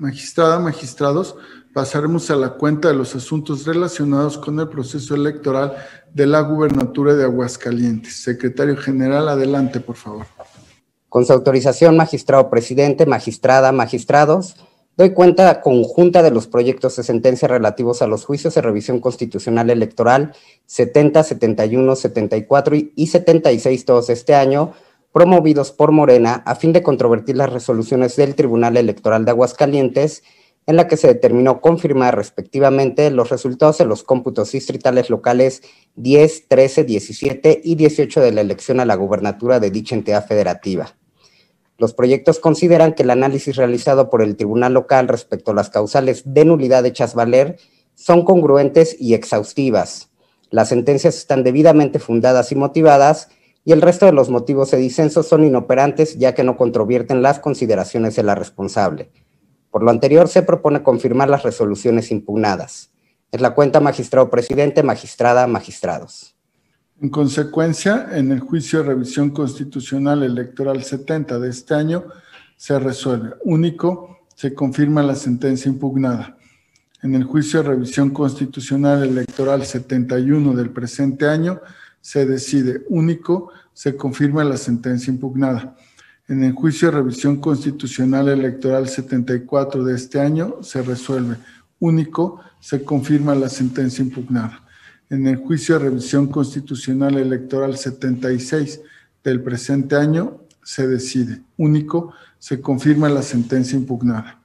Magistrada, magistrados, pasaremos a la cuenta de los asuntos relacionados con el proceso electoral de la gubernatura de Aguascalientes. Secretario General, adelante, por favor. Con su autorización, magistrado presidente, magistrada, magistrados, doy cuenta conjunta de los proyectos de sentencia relativos a los juicios de revisión constitucional electoral 70, 71, 74 y 76 todos de este año, promovidos por Morena a fin de controvertir las resoluciones del Tribunal Electoral de Aguascalientes, en la que se determinó confirmar respectivamente los resultados de los cómputos distritales locales 10, 13, 17 y 18 de la elección a la gubernatura de dicha entidad federativa. Los proyectos consideran que el análisis realizado por el tribunal local respecto a las causales de nulidad hechas valer son congruentes y exhaustivas. Las sentencias están debidamente fundadas y motivadas, y el resto de los motivos de disenso son inoperantes, ya que no controvierten las consideraciones de la responsable. Por lo anterior, se propone confirmar las resoluciones impugnadas. Es la cuenta, magistrado presidente, magistrada, magistrados. En consecuencia, en el juicio de revisión constitucional electoral 70 de este año, se resuelve. Único, se confirma la sentencia impugnada. En el juicio de revisión constitucional electoral 71 del presente año, se decide. Único, se confirma la sentencia impugnada. En el juicio de revisión constitucional electoral 74 de este año, se resuelve. Único, se confirma la sentencia impugnada. En el juicio de revisión constitucional electoral 76 del presente año, se decide. Único, se confirma la sentencia impugnada.